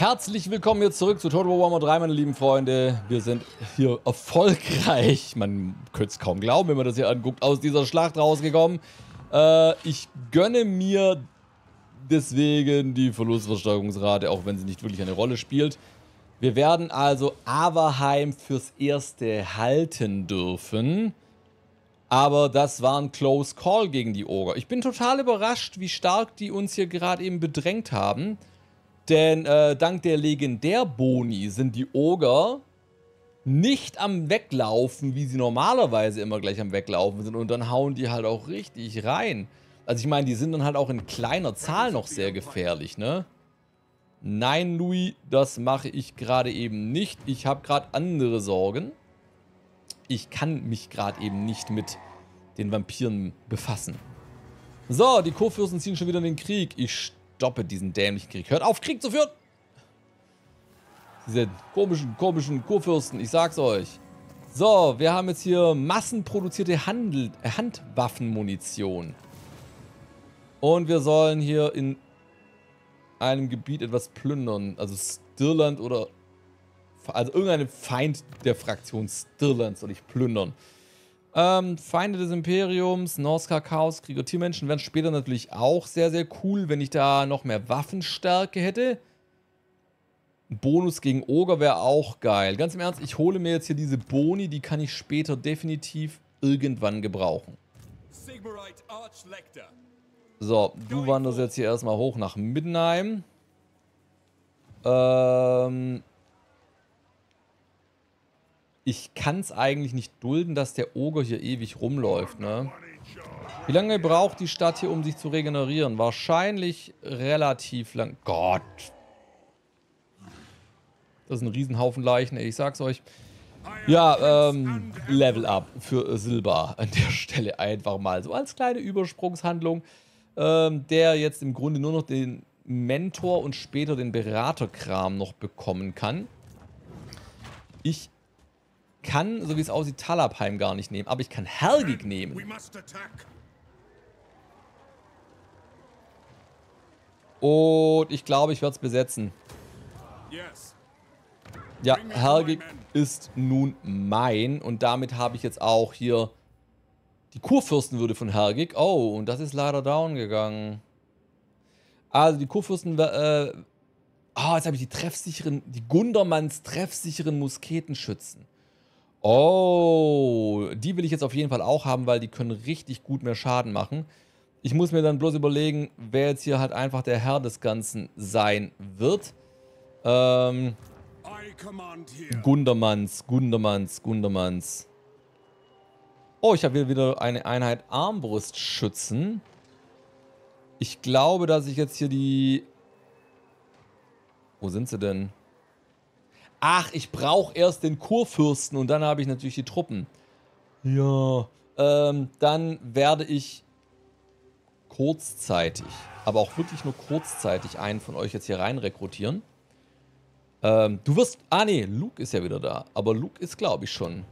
Herzlich willkommen hier zurück zu Total War Warhammer 3, meine lieben Freunde. Wir sind hier erfolgreich, man könnte es kaum glauben, wenn man das hier anguckt, aus dieser Schlacht rausgekommen. Ich gönne mir deswegen die Verlustverstärkungsrate, auch wenn sie nicht wirklich eine Rolle spielt. Wir werden also Averheim fürs Erste halten dürfen. Aber das war ein Close Call gegen die Oger. Ich bin total überrascht, wie stark die uns hier gerade eben bedrängt haben. Denn dank der Legendärboni sind die Oger nicht am Weglaufen, wie sie normalerweise immer gleich am Weglaufen sind. Und dann hauen die halt auch richtig rein. Also ich meine, die sind dann halt auch in kleiner Zahl noch sehr gefährlich, ne? Nein, Louis, das mache ich gerade eben nicht. Ich habe gerade andere Sorgen. Ich kann mich gerade eben nicht mit den Vampiren befassen. So, die Kurfürsten ziehen schon wieder in den Krieg. Ich stoppe diesen dämlichen Krieg. Hört auf, Krieg zu führen! Diese komischen Kurfürsten, ich sag's euch. So, wir haben jetzt hier massenproduzierte Handwaffenmunition. Und wir sollen hier in einem Gebiet etwas plündern. Also Stirland oder... Also irgendeinen Feind der Fraktion Stirland soll ich plündern. Feinde des Imperiums, Norsca, Chaos, Krieger, Tiermenschen wären später natürlich auch sehr, sehr cool, wenn ich da noch mehr Waffenstärke hätte. Ein Bonus gegen Oger wäre auch geil. Ganz im Ernst, ich hole mir jetzt hier diese Boni, die kann ich später definitiv irgendwann gebrauchen. So, du wanderst jetzt hier erstmal hoch nach Middenheim. Ich kann es eigentlich nicht dulden, dass der Oger hier ewig rumläuft, ne? Wie lange braucht die Stadt hier, um sich zu regenerieren? Wahrscheinlich relativ lang. Gott! Das ist ein Riesenhaufen Leichen, ey, ich sag's euch. Ja, Level Up für Silber an der Stelle einfach mal. So als kleine Übersprungshandlung, der jetzt im Grunde nur noch den Mentor und später den Beraterkram noch bekommen kann. Ich kann, so wie es aussieht, Talabheim gar nicht nehmen, aber ich kann Helgig nehmen. Und ich glaube, ich werde es besetzen. Ja, Helgig ist nun mein und damit habe ich jetzt auch hier die Kurfürstenwürde von Helgig. Oh, und das ist leider down gegangen. Also die Kurfürsten, jetzt habe ich die Gundermanns treffsicheren Musketenschützen. Oh, die will ich jetzt auf jeden Fall auch haben, weil die können richtig gut mehr Schaden machen. Ich muss mir dann bloß überlegen, wer jetzt hier halt einfach der Herr des Ganzen sein wird. Gundermanns. Oh, ich habe hier wieder eine Einheit Armbrustschützen. Ich glaube, dass ich jetzt hier die... Wo sind sie denn? Ach, ich brauche erst den Kurfürsten und dann habe ich natürlich die Truppen. Ja, dann werde ich kurzzeitig, aber auch wirklich nur kurzzeitig einen von euch jetzt hier rein rekrutieren. Du wirst... Ah, nee, Luke ist ja wieder da. Aber Luke ist, glaube ich, schon.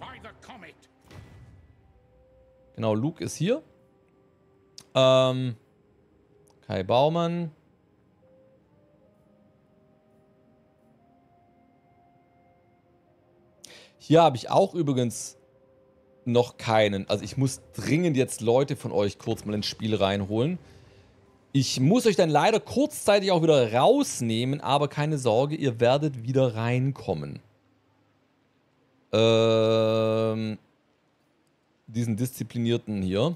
Genau, Luke ist hier. Kai Baumann. Hier habe ich auch übrigens noch keinen. Also ich muss dringend jetzt Leute von euch kurz mal ins Spiel reinholen. Ich muss euch dann leider kurzzeitig auch wieder rausnehmen, aber keine Sorge, ihr werdet wieder reinkommen. Diesen Disziplinierten hier.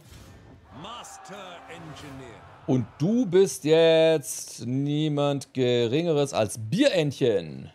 Und du bist jetzt niemand Geringeres als Bierentchen.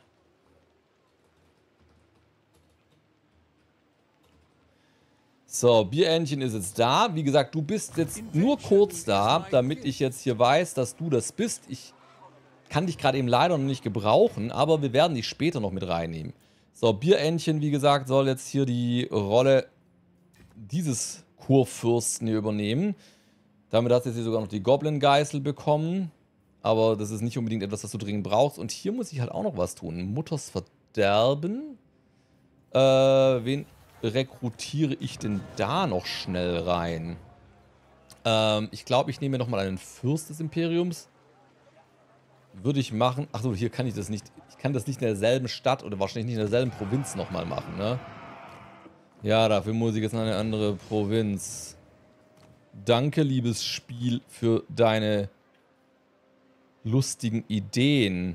So, Bierentchen ist jetzt da. Wie gesagt, du bist jetzt nur kurz da, damit ich jetzt hier weiß, dass du das bist. Ich kann dich gerade eben leider noch nicht gebrauchen, aber wir werden dich später noch mit reinnehmen. So, Bierentchen, wie gesagt, soll jetzt hier die Rolle dieses Kurfürsten hier übernehmen. Damit hat jetzt hier sogar noch die Goblin-Geißel bekommen. Aber das ist nicht unbedingt etwas, das du dringend brauchst. Und hier muss ich halt auch noch was tun. Mutters Verderben. Wen rekrutiere ich denn da noch schnell rein? Ich glaube, ich nehme nochmal einen Fürst des Imperiums. würde ich machen. Achso, hier kann ich das nicht. Ich kann das nicht in derselben Stadt oder wahrscheinlich nicht in derselben Provinz nochmal machen, ne? Ja, dafür muss ich jetzt in eine andere Provinz. Danke, liebes Spiel, für deine lustigen Ideen.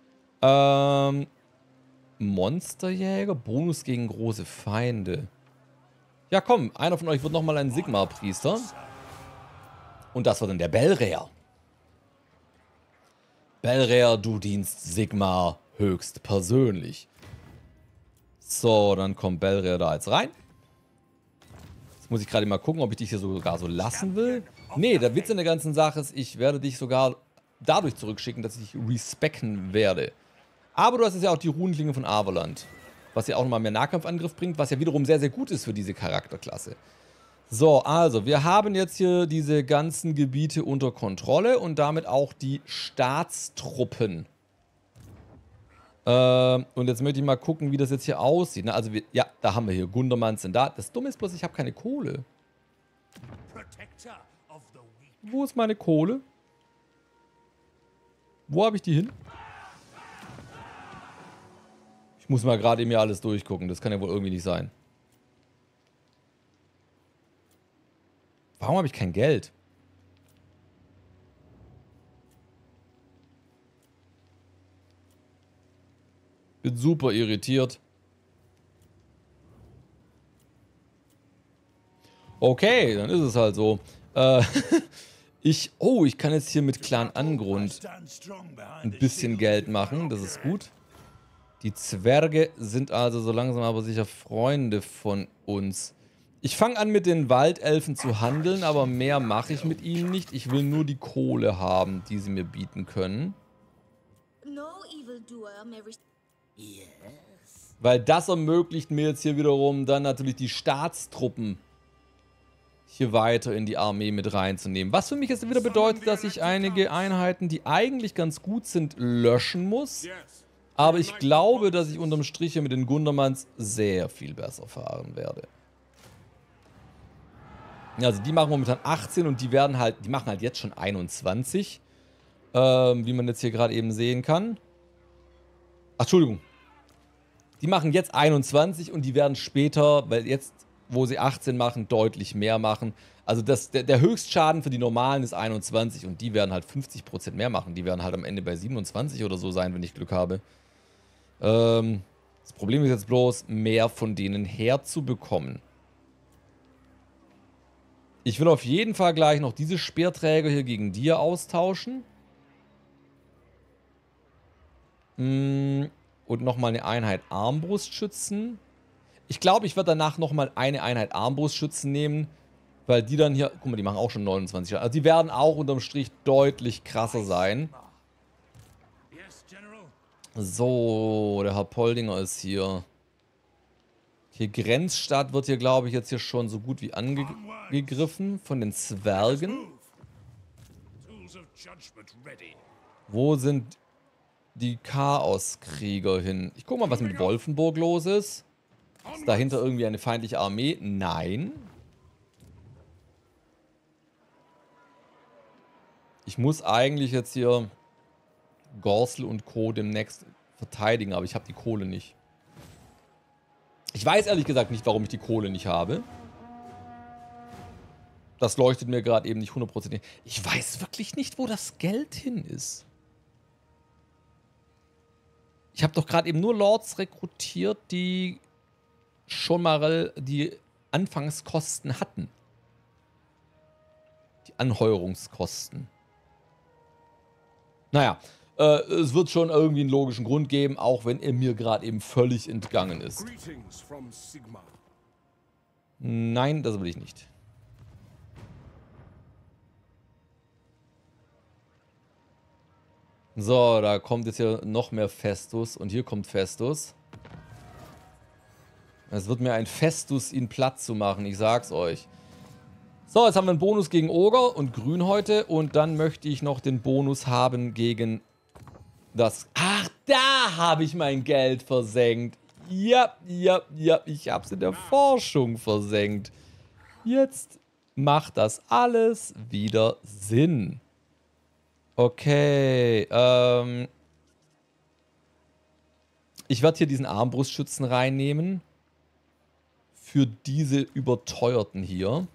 Monsterjäger, Bonus gegen große Feinde. Ja, komm, einer von euch wird nochmal ein Sigmar-Priester. Und das wird dann der Belreer. Belreer, du dienst Sigmar höchst persönlich. So, dann kommt Belreer da jetzt rein. Jetzt muss ich gerade mal gucken, ob ich dich hier sogar so lassen will. Nee, der Witz in der ganzen Sache ist, ich werde dich sogar dadurch zurückschicken, dass ich dich respekten werde. Aber du hast jetzt ja auch die Runenklinge von Averland, was ja auch nochmal mehr Nahkampfangriff bringt, was ja wiederum sehr, sehr gut ist für diese Charakterklasse. So, also, wir haben jetzt hier diese ganzen Gebiete unter Kontrolle und damit auch die Staatstruppen. Und jetzt möchte ich mal gucken, wie das jetzt hier aussieht. Ne? Also, ja, da haben wir hier Gundermann sind da. Das Dumme ist bloß, ich habe keine Kohle. Wo ist meine Kohle? Wo habe ich die hin? Ich muss mal gerade eben hier alles durchgucken. Das kann ja wohl irgendwie nicht sein. Warum habe ich kein Geld? Bin super irritiert. Okay, dann ist es halt so. Ich kann jetzt hier mit Clan Angrund ein bisschen Geld machen. Das ist gut. Die Zwerge sind also so langsam aber sicher Freunde von uns. Ich fange an mit den Waldelfen zu handeln, aber mehr mache ich mit ihnen nicht. Ich will nur die Kohle haben, die sie mir bieten können. Weil das ermöglicht mir jetzt hier wiederum dann natürlich die Staatstruppen hier weiter in die Armee mit reinzunehmen. Was für mich jetzt wieder bedeutet, dass ich einige Einheiten, die eigentlich ganz gut sind, löschen muss. Aber ich glaube, dass ich unterm Strich hier mit den Gundermanns sehr viel besser fahren werde. Also die machen momentan 18 und die machen halt jetzt schon 21. Wie man jetzt hier gerade eben sehen kann. Ach, Entschuldigung. Die machen jetzt 21 und die werden später, weil jetzt, wo sie 18 machen, deutlich mehr machen. Also der Höchstschaden für die Normalen ist 21 und die werden halt 50% mehr machen. Die werden halt am Ende bei 27 oder so sein, wenn ich Glück habe. Das Problem ist jetzt bloß, mehr von denen herzubekommen. Ich will auf jeden Fall gleich noch diese Speerträger hier gegen dir austauschen. Und nochmal eine Einheit Armbrustschützen. Ich glaube, ich werde danach nochmal eine Einheit Armbrustschützen nehmen. Weil die dann hier... Guck mal, die machen auch schon 29. Also die werden auch unterm Strich deutlich krasser sein. So, der Herr Poldinger ist hier. Hier Grenzstadt wird hier, glaube ich, jetzt hier schon so gut wie angegriffen von den Zwergen. Wo sind die Chaoskrieger hin? Ich guck mal, was mit Wolfenburg los ist. Ist dahinter irgendwie eine feindliche Armee? Nein. Ich muss eigentlich jetzt hier Gorsel und Co. demnächst verteidigen, aber ich habe die Kohle nicht. Ich weiß ehrlich gesagt nicht, warum ich die Kohle nicht habe. Das leuchtet mir gerade eben nicht 100%. Ich weiß wirklich nicht, wo das Geld hin ist. Ich habe doch gerade eben nur Lords rekrutiert, die schon mal die Anfangskosten hatten. Die Anheuerungskosten. Naja, es wird schon irgendwie einen logischen Grund geben, auch wenn er mir gerade eben völlig entgangen ist. Nein, das will ich nicht. So, da kommt jetzt hier noch mehr Festus und hier kommt Festus. Es wird mir ein Festus, ihn platt zu machen, ich sag's euch. So, jetzt haben wir einen Bonus gegen Oger und Grün heute und dann möchte ich noch den Bonus haben gegen das... Ach, da habe ich mein Geld versenkt. Ja, ich habe es in der Forschung versenkt. Jetzt macht das alles wieder Sinn. Okay, ich werde hier diesen Armbrustschützen reinnehmen. Für diese überteuerten hier.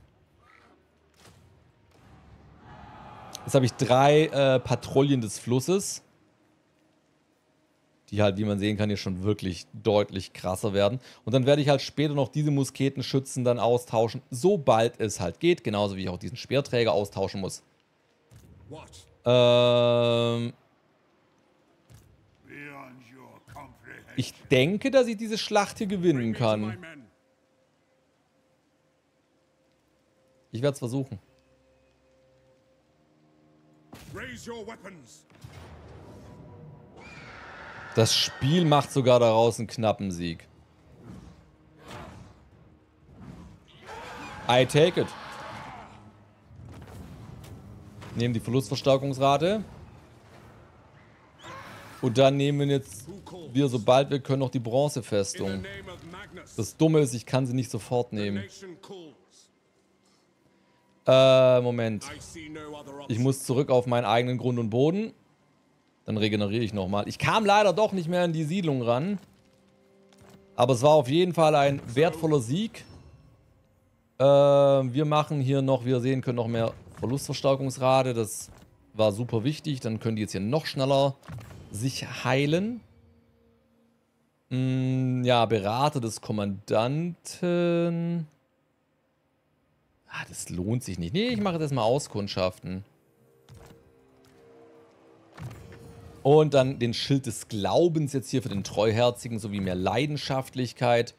Jetzt habe ich 3 Patrouillen des Flusses. Die halt, wie man sehen kann, hier schon wirklich deutlich krasser werden. Und dann werde ich halt später noch diese Musketenschützen dann austauschen, sobald es halt geht. Genauso wie ich auch diesen Speerträger austauschen muss. Ich denke, dass ich diese Schlacht hier gewinnen kann. Ich werde es versuchen. Das Spiel macht sogar daraus einen knappen Sieg. I take it. Nehmen die Verlustverstärkungsrate. Und dann nehmen wir jetzt, sobald wir können, noch die Bronzefestung. Das Dumme ist, ich kann sie nicht sofort nehmen. Moment. Ich muss zurück auf meinen eigenen Grund und Boden. Dann regeneriere ich nochmal. Ich kam leider doch nicht mehr in die Siedlung ran. Aber es war auf jeden Fall ein wertvoller Sieg. Wir machen hier noch, wie ihr sehen könnt, noch mehr Verlustverstärkungsrate. Das war super wichtig. Dann können die jetzt hier noch schneller sich heilen. Ja, Berater des Kommandanten. Ah, das lohnt sich nicht. Nee, ich mache das mal Auskundschaften. Und dann den Schild des Glaubens jetzt hier für den Treuherzigen sowie mehr Leidenschaftlichkeit.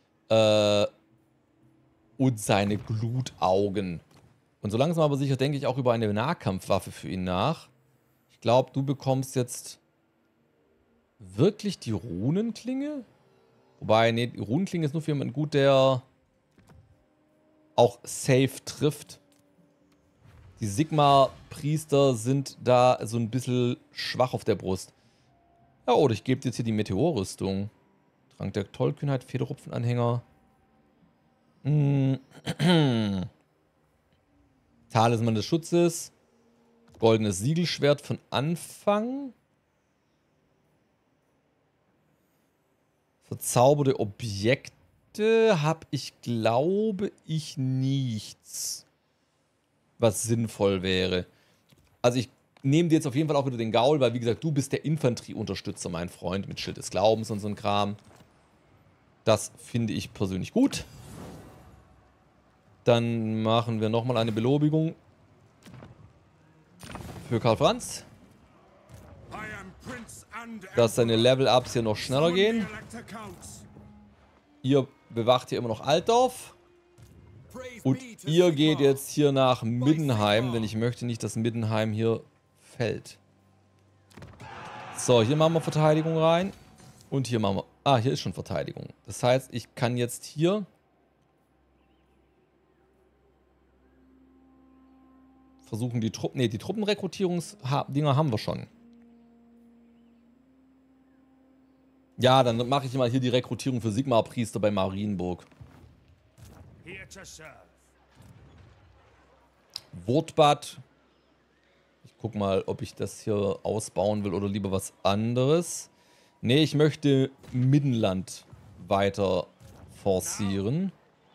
Und seine Glutaugen. Und so langsam aber sicher denke ich auch über eine Nahkampfwaffe für ihn nach. Ich glaube, du bekommst jetzt wirklich die Runenklinge? Wobei, nee, die Runenklinge ist nur für jemanden gut, der auch safe trifft. Die Sigma-Priester sind da so ein bisschen schwach auf der Brust. Ja, oder ich gebe jetzt hier die Meteorrüstung. Trank der Tollkühnheit, Federrupfenanhänger. Talisman des Schutzes. Goldenes Siegelschwert von Anfang. Verzauberte Objekte habe ich, glaube ich, nichts, was sinnvoll wäre. Also ich nehme dir jetzt auf jeden Fall auch wieder den Gaul, weil wie gesagt, du bist der Infanterieunterstützer, mein Freund, mit Schild des Glaubens und so ein Kram. Das finde ich persönlich gut. Dann machen wir nochmal eine Belobigung für Karl Franz. Dass seine Level-Ups hier noch schneller gehen. Ihr bewacht hier immer noch Altdorf. Und ihr geht jetzt hier nach Middenheim, denn ich möchte nicht, dass Middenheim hier fällt. So, hier machen wir Verteidigung rein. Und hier machen wir... Ah, hier ist schon Verteidigung. Das heißt, ich kann jetzt hier... versuchen die Truppen... Ne, die Truppenrekrutierungsdinger haben wir schon. Ja, dann mache ich mal hier die Rekrutierung für Sigmar-Priester bei Marienburg. Wurtbad. Ich guck mal, ob ich das hier ausbauen will oder lieber was anderes. Ne, ich möchte Middenland weiter forcieren.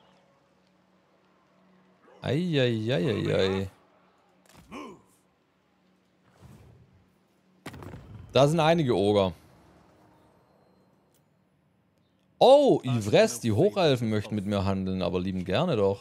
Eieieiei. Da sind einige Oger. Oh, Ivres, die Hochelfen möchten mit mir handeln, aber lieben gerne doch.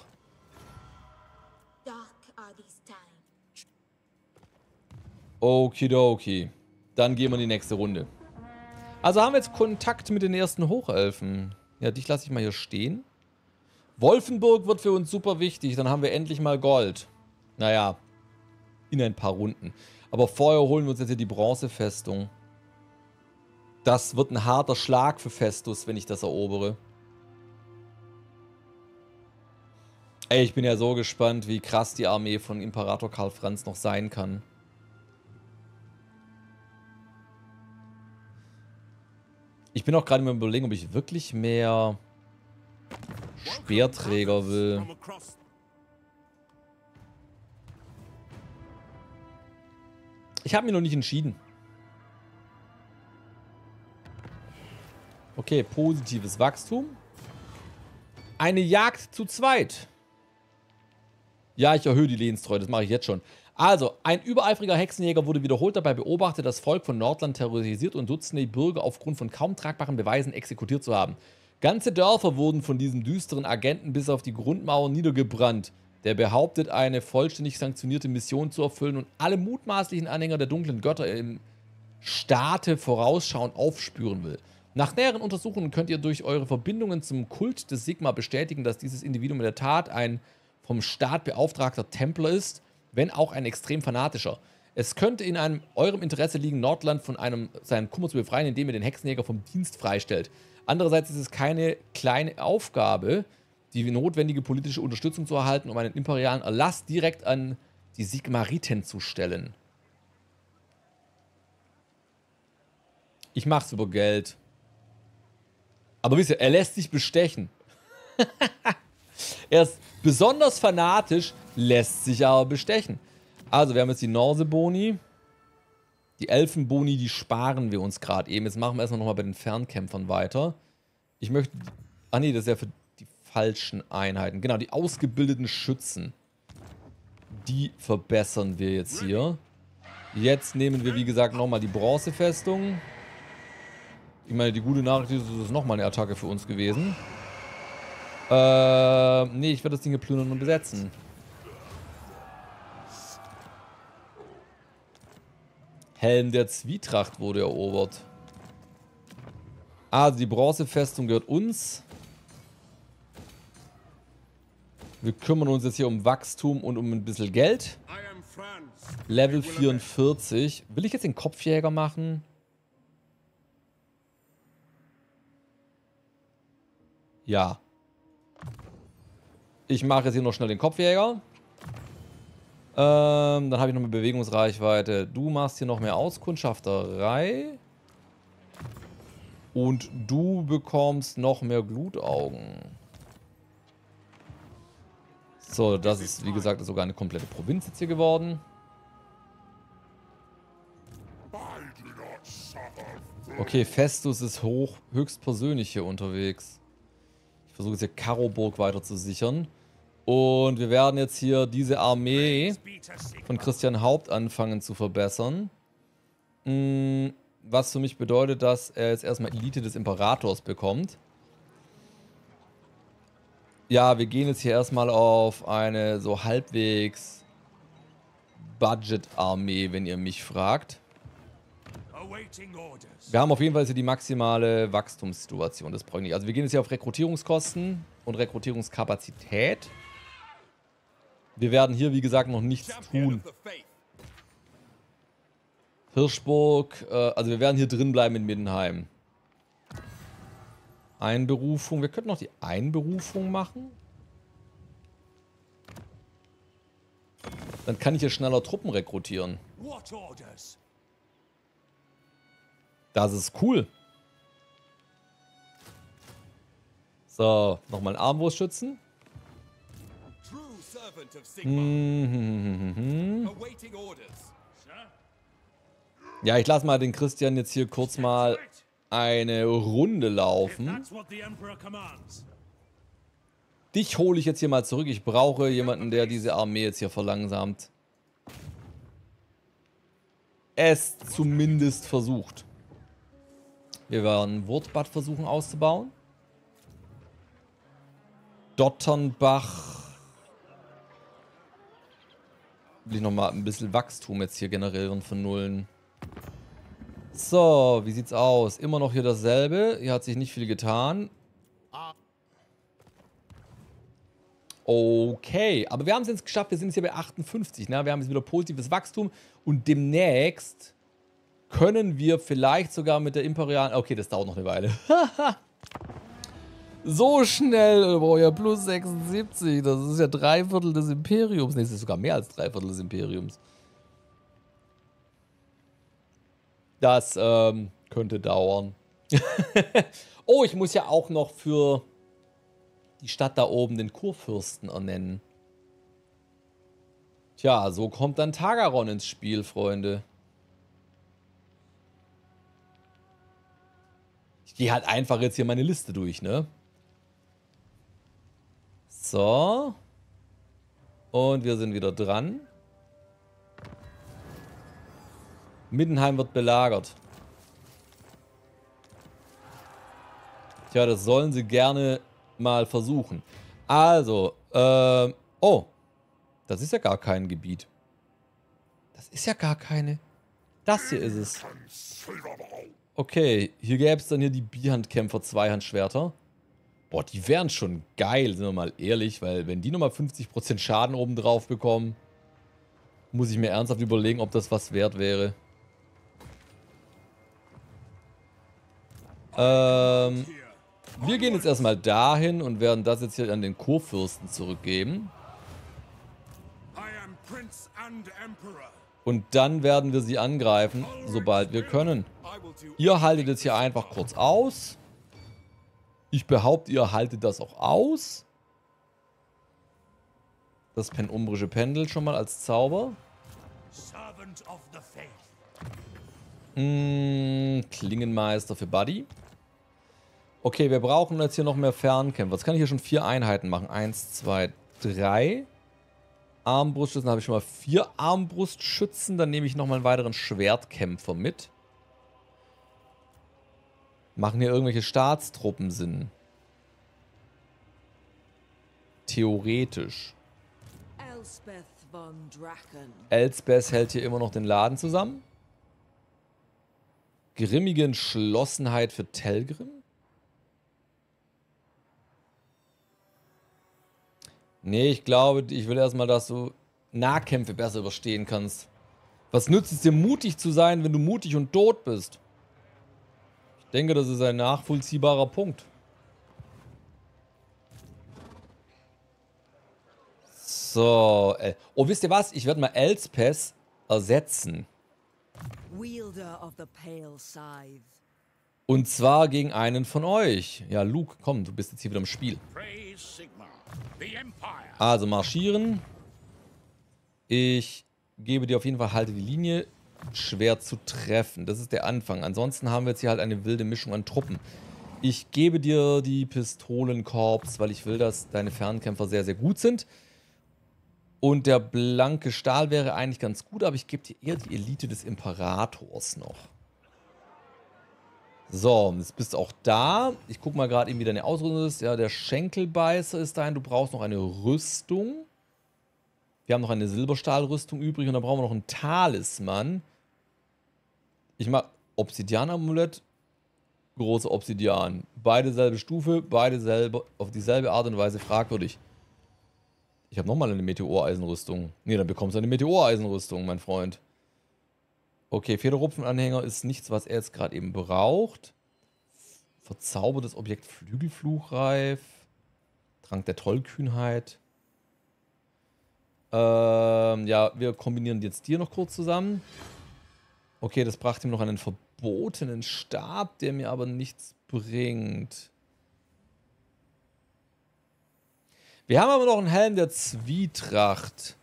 Okidoki. Dann gehen wir in die nächste Runde. Also haben wir jetzt Kontakt mit den ersten Hochelfen. Ja, dich lasse ich mal hier stehen. Wolfenburg wird für uns super wichtig. Dann haben wir endlich mal Gold. Naja, in ein paar Runden. Aber vorher holen wir uns jetzt hier die Bronzefestung. Das wird ein harter Schlag für Festus, wenn ich das erobere. Ey, ich bin ja so gespannt, wie krass die Armee von Imperator Karl Franz noch sein kann. Ich bin auch gerade mal überlegen, ob ich wirklich mehr Speerträger will. Ich habe mich noch nicht entschieden. Okay, positives Wachstum. Eine Jagd zu zweit. Ja, ich erhöhe die Lebenstreue, das mache ich jetzt schon. Also, ein übereifriger Hexenjäger wurde wiederholt dabei beobachtet, das Volk von Nordland terrorisiert und Dutzende Bürger aufgrund von kaum tragbaren Beweisen exekutiert zu haben. Ganze Dörfer wurden von diesem düsteren Agenten bis auf die Grundmauern niedergebrannt, der behauptet, eine vollständig sanktionierte Mission zu erfüllen und alle mutmaßlichen Anhänger der dunklen Götter im Staate vorausschauend aufspüren will. Nach näheren Untersuchungen könnt ihr durch eure Verbindungen zum Kult des Sigma bestätigen, dass dieses Individuum in der Tat ein vom Staat beauftragter Templer ist, wenn auch ein extrem fanatischer. Es könnte in eurem Interesse liegen, Nordland von seinem Kummer zu befreien, indem ihr den Hexenjäger vom Dienst freistellt. Andererseits ist es keine kleine Aufgabe, die notwendige politische Unterstützung zu erhalten, um einen imperialen Erlass direkt an die Sigmariten zu stellen. Ich mach's über Geld. Aber wisst ihr, er lässt sich bestechen. Er ist besonders fanatisch, lässt sich aber bestechen. Also, wir haben jetzt die Norse-Boni. Die Elfen-Boni, die sparen wir uns gerade eben. Jetzt machen wir erstmal nochmal bei den Fernkämpfern weiter. Ich möchte... Ach nee, das ist ja für die falschen Einheiten. Genau, die ausgebildeten Schützen. Die verbessern wir jetzt hier. Jetzt nehmen wir, wie gesagt, nochmal die Bronzefestung. Ich meine, die gute Nachricht ist, das ist nochmal eine Attacke für uns gewesen. Nee, ich werde das Ding hier plündern und besetzen. Helm der Zwietracht wurde erobert. Also die Bronzefestung gehört uns. Wir kümmern uns jetzt hier um Wachstum und um ein bisschen Geld. Level 44. Will ich jetzt den Kopfjäger machen? Ja. Ich mache jetzt hier noch schnell den Kopfjäger. Dann habe ich noch eine Bewegungsreichweite. Du machst hier noch mehr Auskundschafterei. Und du bekommst noch mehr Glutaugen. So, das ist, wie gesagt, sogar eine komplette Provinz jetzt hier geworden. Okay, Festus ist höchstpersönlich hier unterwegs. Ich versuche jetzt hier Karoburg weiter zu sichern. Und wir werden jetzt hier diese Armee von Christian Haupt anfangen zu verbessern. Was für mich bedeutet, dass er jetzt erstmal Elite des Imperators bekommt. Ja, wir gehen jetzt hier erstmal auf eine so halbwegs Budget-Armee, wenn ihr mich fragt. Wir haben auf jeden Fall hier die maximale Wachstumssituation, das brauche ich nicht. Also wir gehen jetzt hier auf Rekrutierungskosten und Rekrutierungskapazität. Wir werden hier, wie gesagt, noch nichts tun. Hirschburg, also wir werden hier drin bleiben in Middenheim. Einberufung, wir könnten noch die Einberufung machen. Dann kann ich hier schneller Truppen rekrutieren. Das ist cool. So, nochmal einen Armbrustschützen. Ja, ich lasse mal den Christian jetzt hier kurz mal eine Runde laufen. Dich hole ich jetzt hier mal zurück. Ich brauche jemanden, der diese Armee jetzt hier verlangsamt. Es zumindest versucht. Wir werden Wurtbad versuchen auszubauen. Dotternbach. Will ich nochmal ein bisschen Wachstum jetzt hier generieren von Nullen. So, wie sieht's aus? Immer noch hier dasselbe. Hier hat sich nicht viel getan. Okay, aber wir haben es jetzt geschafft. Wir sind jetzt hier bei 58. Ne? Wir haben jetzt wieder positives Wachstum. Und demnächst können wir vielleicht sogar mit der imperialen... Okay, das dauert noch eine Weile. So schnell. Boah, ja, plus 76. Das ist ja 3/4 des Imperiums. Ne, das ist sogar mehr als 3/4 des Imperiums. Das könnte dauern. Oh, ich muss ja auch noch für die Stadt da oben den Kurfürsten ernennen. Tja, so kommt dann Tagaron ins Spiel, Freunde. Ich gehe halt einfach jetzt hier meine Liste durch, ne? So. Und wir sind wieder dran. Middenheim wird belagert. Tja, das sollen sie gerne mal versuchen. Also, oh. Das ist ja gar kein Gebiet. Das ist ja gar keine. Das hier ist es. Okay, hier gäbe es dann hier die Bierhandkämpfer Zweihandschwerter. Boah, die wären schon geil, sind wir mal ehrlich, weil wenn die nochmal 50% Schaden oben drauf bekommen, muss ich mir ernsthaft überlegen, ob das was wert wäre. Wir gehen jetzt erstmal dahin und werden das jetzt hier an den Kurfürsten zurückgeben. Und dann werden wir sie angreifen, sobald wir können. Ihr haltet jetzt hier einfach kurz aus. Ich behaupte, ihr haltet das auch aus. Das penumbrische Pendel schon mal als Zauber. Klingenmeister für Buddy. Okay, wir brauchen jetzt hier noch mehr Fernkämpfer. Jetzt kann ich hier schon 4 Einheiten machen. 1, 2, 3. Armbrustschützen, habe ich schon mal 4 Armbrustschützen. Dann nehme ich nochmal einen weiteren Schwertkämpfer mit. Machen hier irgendwelche Staatstruppen Sinn? Theoretisch. Elsbeth hält hier immer noch den Laden zusammen. Grimmige Entschlossenheit für Telgrim. Nee, ich glaube, ich will erstmal, dass du Nahkämpfe besser überstehen kannst. Was nützt es dir, mutig zu sein, wenn du mutig und tot bist? Ich denke, das ist ein nachvollziehbarer Punkt. So, oh, wisst ihr was? Ich werde mal Elspeth ersetzen. Und zwar gegen einen von euch. Ja, Luke, komm, du bist jetzt hier wieder im Spiel. Also marschieren. Ich gebe dir auf jeden Fall, halte die Linie. Schwer zu treffen. Das ist der Anfang. Ansonsten haben wir jetzt hier halt eine wilde Mischung an Truppen. Ich gebe dir die Pistolenkorps, weil ich will, dass deine Fernkämpfer sehr, sehr gut sind. Und der blanke Stahl wäre eigentlich ganz gut, aber ich gebe dir eher die Elite des Imperators noch. So, jetzt bist du auch da. Ich gucke mal gerade eben, wie deine Ausrüstung ist. Ja, der Schenkelbeißer ist dahin. Du brauchst noch eine Rüstung. Wir haben noch eine Silberstahlrüstung übrig und dann brauchen wir noch einen Talisman. Ich mache Obsidian-Amulett. Große Obsidian. Beide selbe Stufe, beide selber, auf dieselbe Art und Weise fragwürdig. Ich habe nochmal eine Meteoreisenrüstung. Ne, dann bekommst du eine Meteoreisenrüstung, mein Freund. Okay, Federrupfenanhänger ist nichts, was er jetzt gerade eben braucht. Verzaubertes Objekt Flügelfluchreif. Trank der Tollkühnheit. Ja, wir kombinieren jetzt dir noch kurz zusammen. Okay, das brachte ihm noch einen verbotenen Stab, der mir aber nichts bringt. Wir haben aber noch einen Helm der Zwietracht.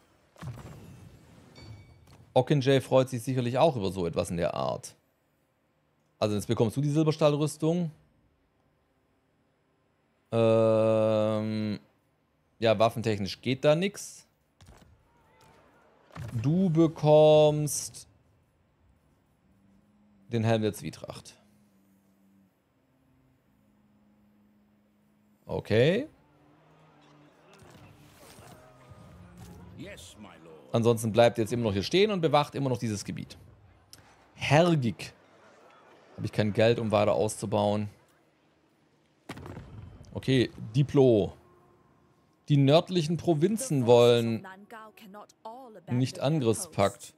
Ockenjay freut sich sicherlich auch über so etwas in der Art. Also jetzt bekommst du die Silberstahlrüstung. Ja, waffentechnisch geht da nichts. Du bekommst den Helm der Zwietracht. Okay. Ansonsten bleibt jetzt immer noch hier stehen und bewacht immer noch dieses Gebiet. Hergig. Habe ich kein Geld, um weiter auszubauen. Okay, Diplo. Die nördlichen Provinzen wollen nicht Angriffspakt.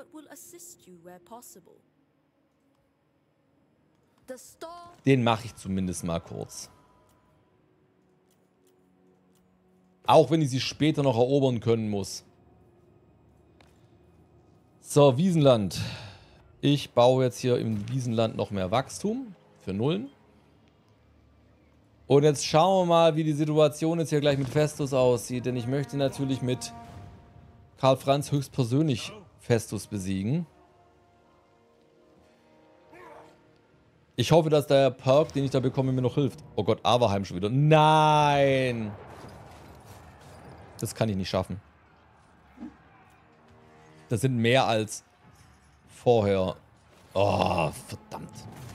Den mache ich zumindest mal kurz. Auch wenn ich sie später noch erobern können muss. So, Wiesenland. Ich baue jetzt hier im Wiesenland noch mehr Wachstum für Nullen. Und jetzt schauen wir mal, wie die Situation jetzt hier gleich mit Festus aussieht. Denn ich möchte natürlich mit Karl Franz höchstpersönlich Festus besiegen. Ich hoffe, dass der Perk, den ich da bekomme, mir noch hilft. Oh Gott, Averheim schon wieder. Nein! Das kann ich nicht schaffen. Das sind mehr als vorher. Oh, verdammt.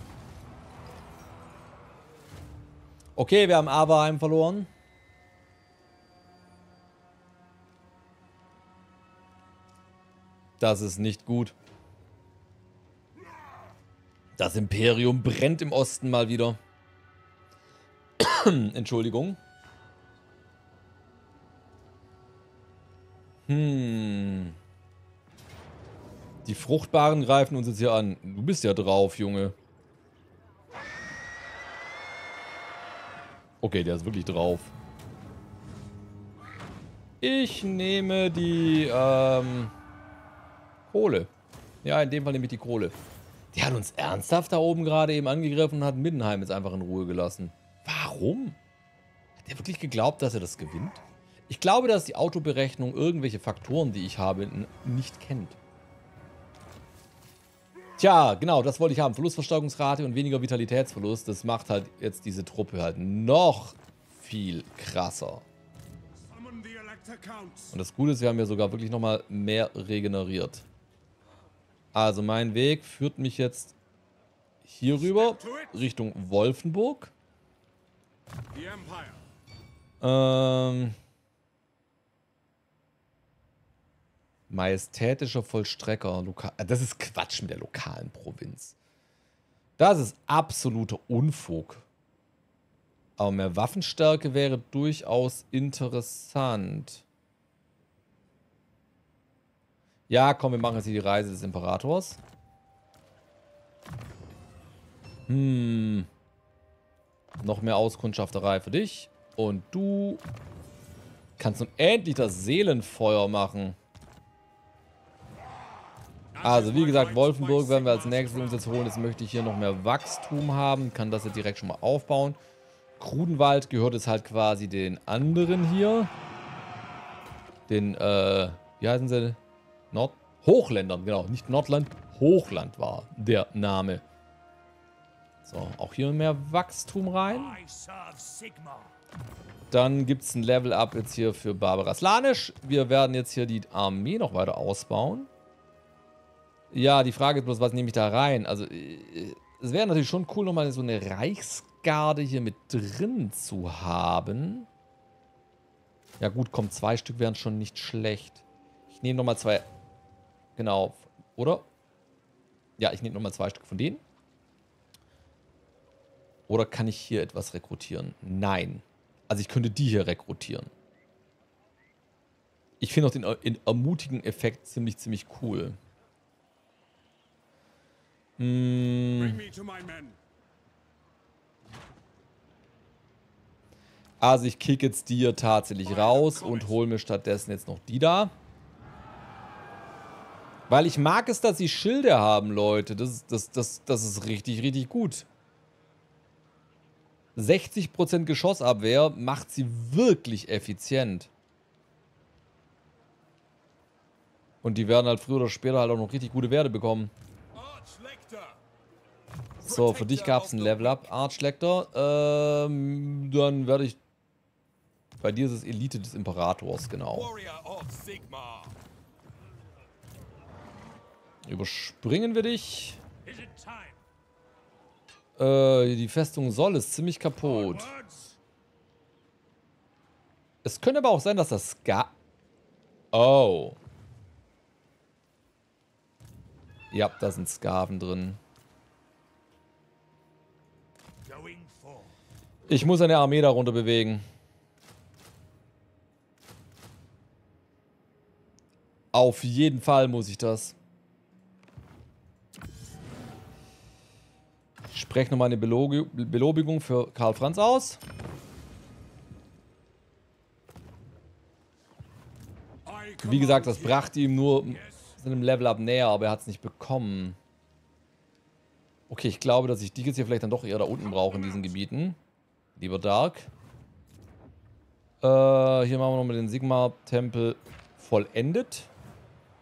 Okay, wir haben Averheim verloren. Das ist nicht gut. Das Imperium brennt im Osten mal wieder. Entschuldigung. Die Fruchtbaren greifen uns jetzt hier an. Du bist ja drauf, Junge. Okay, der ist wirklich drauf. Ich nehme die, Kohle. Ja, in dem Fall nehme ich die Kohle. Die hat uns ernsthaft da oben gerade eben angegriffen und hat Middenheim jetzt einfach in Ruhe gelassen. Warum? Hat er wirklich geglaubt, dass er das gewinnt? Ich glaube, dass die Autoberechnung irgendwelche Faktoren, die ich habe, nicht kennt. Tja, genau, das wollte ich haben. Verlustverstärkungsrate und weniger Vitalitätsverlust. Das macht halt jetzt diese Truppe halt noch viel krasser. Und das Gute ist, wir haben ja sogar wirklich nochmal mehr regeneriert. Also mein Weg führt mich jetzt hier rüber, Richtung Wolfenburg. Majestätischer Vollstrecker. Das ist Quatsch mit der lokalen Provinz. Das ist absoluter Unfug. Aber mehr Waffenstärke wäre durchaus interessant. Ja, komm, wir machen jetzt hier die Reise des Imperators. Noch mehr Auskundschafterei für dich. Und du kannst nun endlich das Seelenfeuer machen. Also, wie gesagt, Wolfenburg werden wir als nächstes uns jetzt holen. Jetzt möchte ich hier noch mehr Wachstum haben. Kann das jetzt direkt schon mal aufbauen. Krudenwald gehört jetzt halt quasi den anderen hier. Den, wie heißen sie? Hochländern, genau. Nicht Nordland, Hochland war der Name. So, auch hier mehr Wachstum rein. Dann gibt es ein Level-Up jetzt hier für Barbara Slanisch. Wir werden jetzt hier die Armee noch weiter ausbauen. Ja, die Frage ist bloß, was nehme ich da rein? Also, es wäre natürlich schon cool, nochmal so eine Reichsgarde hier mit drin zu haben. Ja gut, komm, 2 Stück wären schon nicht schlecht. Ich nehme nochmal 2... Genau, oder? Ja, ich nehme nochmal 2 Stück von denen. Oder kann ich hier etwas rekrutieren? Nein. Also ich könnte die hier rekrutieren. Ich finde auch den ermutigen Effekt ziemlich cool. Also ich kick jetzt die hier tatsächlich raus und hole mir stattdessen jetzt noch die da. Weil ich mag es, dass sie Schilde haben, Leute. Das ist richtig gut. 60% Geschossabwehr macht sie wirklich effizient. Und die werden halt früher oder später halt auch noch richtig gute Werte bekommen. So, für dich gab es ein Level-Up, Archlector. Dann werde ich... Bei dir ist es Elite des Imperators, genau. Überspringen wir dich. Die Festung Soll ist ziemlich kaputt. Es könnte aber auch sein, dass das Oh. Ja, da sind Skaven drin. Ich muss eine Armee darunter bewegen. Auf jeden Fall muss ich das. Ich spreche nochmal eine Belobigung für Karl Franz aus. Wie gesagt, das brachte ihm nur seinem Level-Up näher, aber er hat es nicht bekommen. Okay, ich glaube, dass ich die jetzt hier vielleicht dann doch eher da unten brauche in diesen Gebieten. Lieber Dark. Hier machen wir nochmal den Sigmar-Tempel vollendet.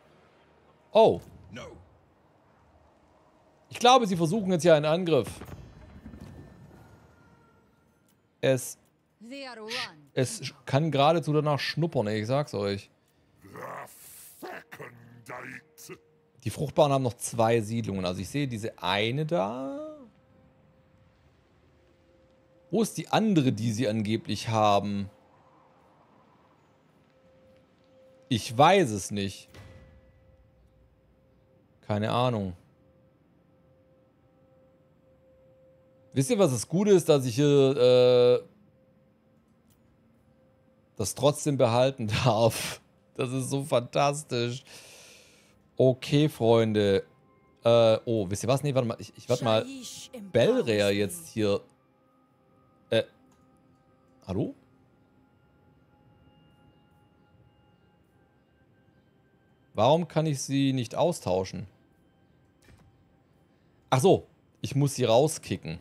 Oh. Ich glaube, sie versuchen jetzt hier einen Angriff. Es kann geradezu danach schnuppern, ey, ich sag's euch. Die Fruchtbaren haben noch 2 Siedlungen. Also ich sehe diese eine da. Wo ist die andere, die sie angeblich haben? Ich weiß es nicht. Keine Ahnung. Wisst ihr, was das Gute ist, dass ich hier das trotzdem behalten darf? Das ist so fantastisch. Okay, Freunde. Oh, wisst ihr was? Nee, warte mal. Ich warte mal. Belrea jetzt hier. Hallo? Warum kann ich sie nicht austauschen? Ach so. Ich muss sie rauskicken.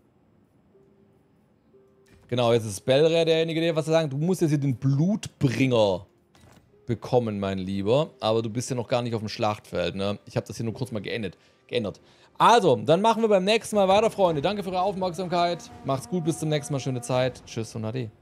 Genau, jetzt ist Belrea derjenige, der was zu sagen. Du musst jetzt hier den Blutbringer bekommen, mein Lieber. Aber du bist ja noch gar nicht auf dem Schlachtfeld, ne? Ich habe das hier nur kurz mal geändert. Also, dann machen wir beim nächsten Mal weiter, Freunde. Danke für eure Aufmerksamkeit. Macht's gut, bis zum nächsten Mal. Schöne Zeit. Tschüss und Ade.